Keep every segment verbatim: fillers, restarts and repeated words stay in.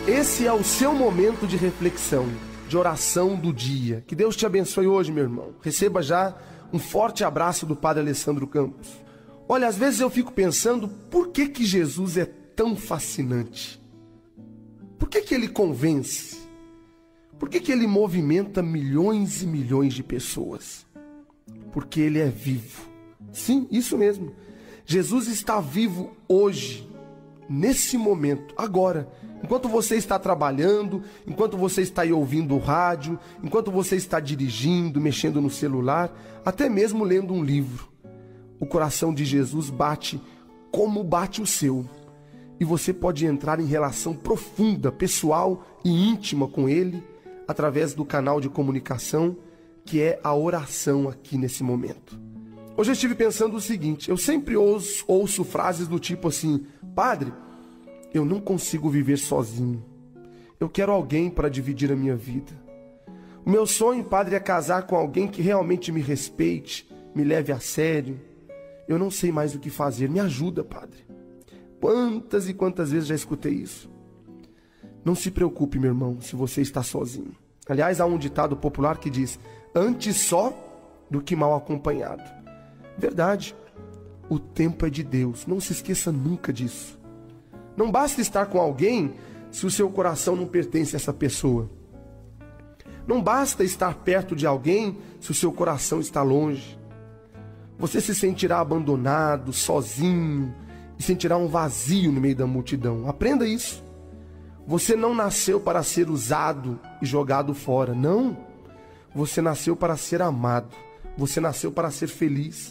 Esse é o seu momento de reflexão, de oração do dia. Que Deus te abençoe hoje, meu irmão. Receba já um forte abraço do Padre Alessandro Campos. Olha, às vezes eu fico pensando, por que que Jesus é tão fascinante? Por que que ele convence? Por que que ele movimenta milhões e milhões de pessoas? Porque ele é vivo. Sim, isso mesmo. Jesus está vivo hoje, nesse momento, agora. Enquanto você está trabalhando, enquanto você está aí ouvindo o rádio, enquanto você está dirigindo, mexendo no celular, até mesmo lendo um livro, o coração de Jesus bate como bate o seu. E você pode entrar em relação profunda, pessoal e íntima com Ele, através do canal de comunicação, que é a oração aqui nesse momento. Hoje eu estive pensando o seguinte, eu sempre ouço, ouço frases do tipo assim, Padre, eu não consigo viver sozinho. Eu quero alguém para dividir a minha vida. O meu sonho, Padre, é casar com alguém que realmente me respeite, me leve a sério. Eu não sei mais o que fazer. Me ajuda, Padre. Quantas e quantas vezes já escutei isso? Não se preocupe, meu irmão, se você está sozinho. Aliás, há um ditado popular que diz, antes só do que mal acompanhado. Verdade. O tempo é de Deus. Não se esqueça nunca disso. Não basta estar com alguém se o seu coração não pertence a essa pessoa. Não basta estar perto de alguém se o seu coração está longe. Você se sentirá abandonado, sozinho, e sentirá um vazio no meio da multidão. Aprenda isso. Você não nasceu para ser usado e jogado fora. Não. Você nasceu para ser amado. Você nasceu para ser feliz.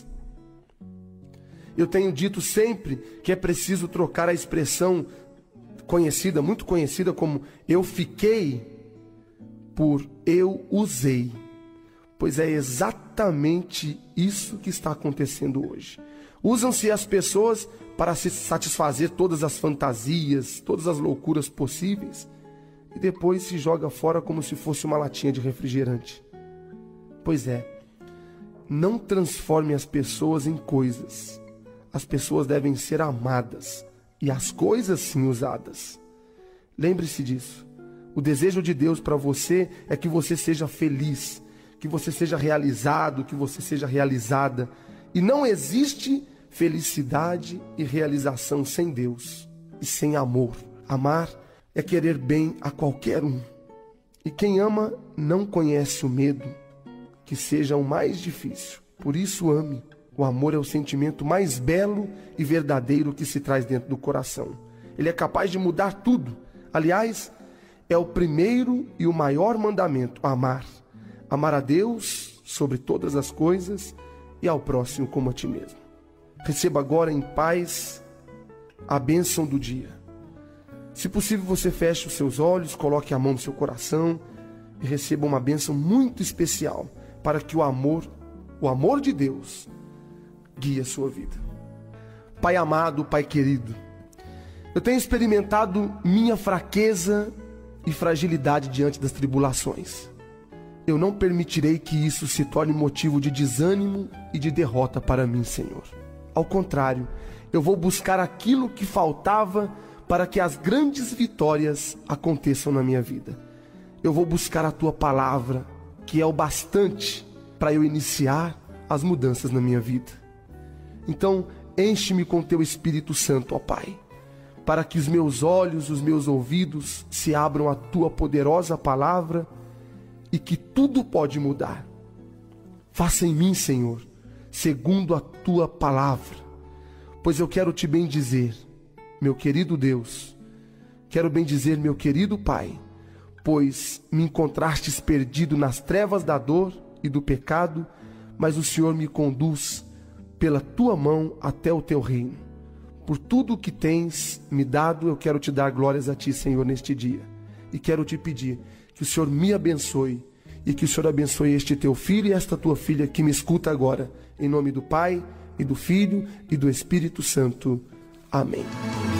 Eu tenho dito sempre que é preciso trocar a expressão conhecida, muito conhecida como eu fiquei por eu usei. Pois é exatamente isso que está acontecendo hoje. Usam-se as pessoas para se satisfazer todas as fantasias, todas as loucuras possíveis, e depois se joga fora como se fosse uma latinha de refrigerante. Pois é, não transforme as pessoas em coisas. As pessoas devem ser amadas e as coisas sim usadas. Lembre-se disso. O desejo de Deus para você é que você seja feliz, que você seja realizado, que você seja realizada. E não existe felicidade e realização sem Deus e sem amor. Amar é querer bem a qualquer um. E quem ama não conhece o medo, que seja o mais difícil. Por isso ame. O amor é o sentimento mais belo e verdadeiro que se traz dentro do coração. Ele é capaz de mudar tudo. Aliás, é o primeiro e o maior mandamento, amar. Amar a Deus sobre todas as coisas e ao próximo como a ti mesmo. Receba agora em paz a bênção do dia. Se possível, você feche os seus olhos, coloque a mão no seu coração e receba uma bênção muito especial para que o amor, o amor de Deus, guie a sua vida. Pai amado, Pai querido, eu tenho experimentado minha fraqueza e fragilidade diante das tribulações. Eu não permitirei que isso se torne motivo de desânimo e de derrota para mim, Senhor. Ao contrário, eu vou buscar aquilo que faltava para que as grandes vitórias aconteçam na minha vida. Eu vou buscar a Tua palavra, que é o bastante para eu iniciar as mudanças na minha vida. Então, enche-me com Teu Espírito Santo, ó Pai, para que os meus olhos, os meus ouvidos se abram à Tua poderosa palavra e que tudo pode mudar. Faça em mim, Senhor, segundo a Tua palavra, pois eu quero Te bendizer, meu querido Deus, quero bendizer meu querido Pai, pois me encontrastes perdido nas trevas da dor e do pecado, mas o Senhor me conduz pela Tua mão até o Teu reino. Por tudo o que tens me dado, eu quero Te dar glórias a Ti, Senhor, neste dia. E quero Te pedir que o Senhor me abençoe e que o Senhor abençoe este Teu filho e esta Tua filha que me escuta agora. Em nome do Pai, e do Filho, e do Espírito Santo. Amém.